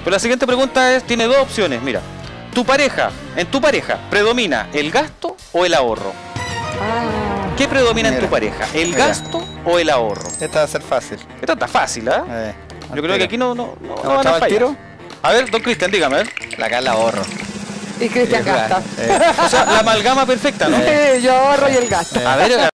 Pero la siguiente pregunta tiene dos opciones, mira. En tu pareja, ¿predomina el gasto o el ahorro? ¿Qué predomina en tu pareja? ¿El gasto o el ahorro? Esta va a ser fácil. Esta está fácil, ¿eh? Yo creo que aquí no van a fallar. Tiro? A ver, don Cristian, dígame, a ver. Acá el ahorro. Y Cristian gasta. O sea, la amalgama perfecta, ¿no? Yo ahorro y el gasto. A ver,